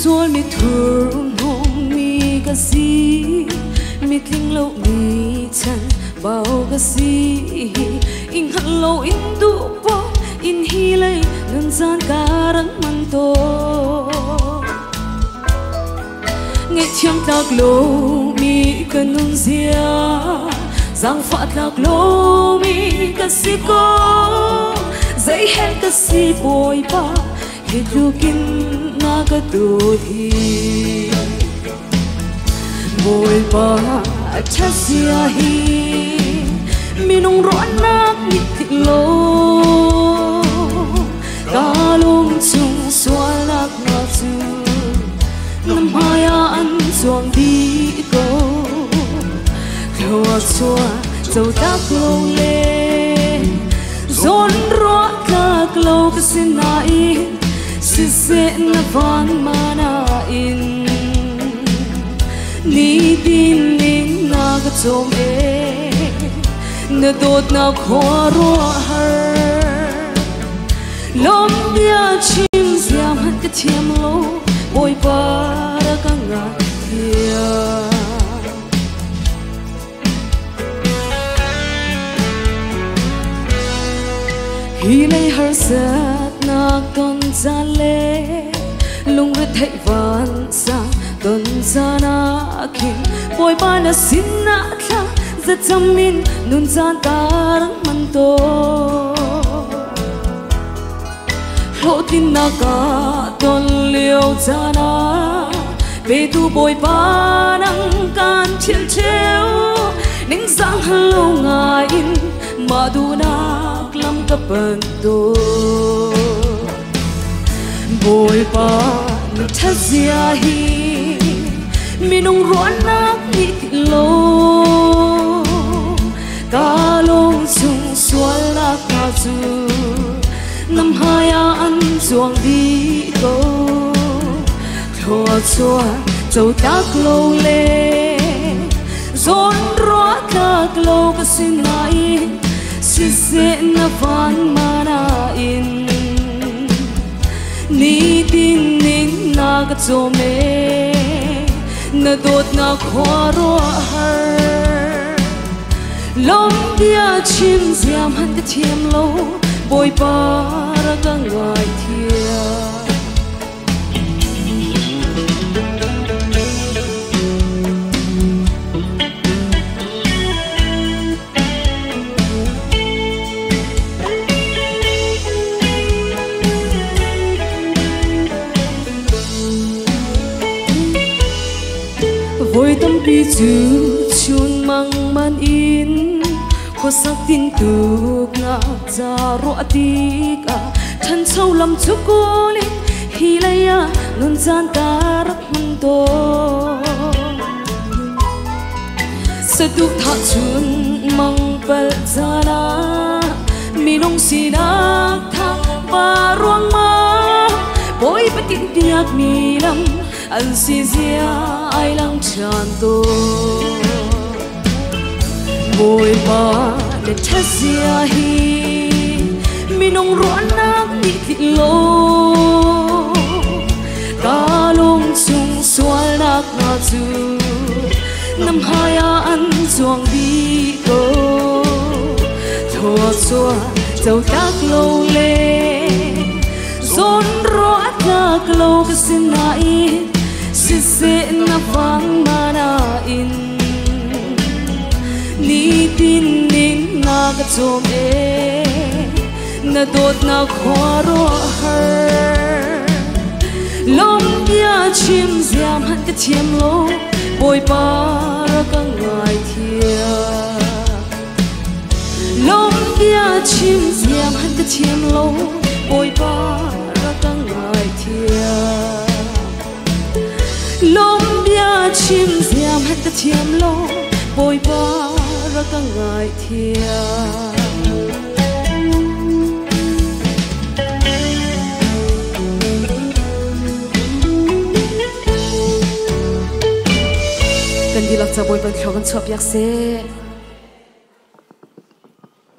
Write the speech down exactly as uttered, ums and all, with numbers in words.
suol mi thur home mi ka si mi tling lo mi chan bao ka si in hello in du po in hi lai nun san karang man to nghe tiếng lạc lô mi cần nun zia giang phát lạc lô mi ka si ko dây hen ka si boy ba hit lukin na ka tu hi boy ba cha sia hi mi nong ro nak ni ti lo ka lung chung swal nak na chu nam haya an chuang di ko lo chua dâu tak lo le zon ro ka lo ka sin na in si se na van mana in ni din ning na ka chom e na dot na khoro har lom dia chim siam han ka thiam lo boy para ka nga thia hi nay har sat na ton za le lung ret thei van sa ton za na kin boy ba na sin na tha za chamin nun zan tarang man to lo tin na ka ton liu za na ve tu boy ba nang kan chil cheu ning sang hello ngai in ma du na lam ka ban to boy ba na tha zia hi mi nong ron nak ni lo ka long chung swal la ka chu nam haya an chuang di ko thua chua dâu tak lo le zon ro ka lo ka sin nai si se na van mana in ni tin ning na ka chome na dot na khoro har lom dia chim siam han ka thiam lo boy para ka ngai thia vui tâm bi chu chun mang man in kho sak tin tu nga za ro ti ka than chau lam chu ko le hi la ya nun zan ta rak man to sa tu tha chun mang pal za na mi nong si na tha pa ruang ma boy patin piak mi lam an si zia ai lang chan to boy ba le tha zia hi mi nong ro nak ni ti lo ka long chung swal nak na chu nam haya an chuang di ko thua chua dâu tak lo le zon ro ka lo ka sin na in si se na vang mana in ni tin ning na ka chom e na dot na khoro har lom dia chim siam han ka thiam lo boy para ka ngai thia lom dia chim siam han ka thiam lo boy para ka ngai thia lom bia chim siam hat ka thiam lo boy ba ra ka ngai thia kan dilak cha boy ban thau kan chop yak se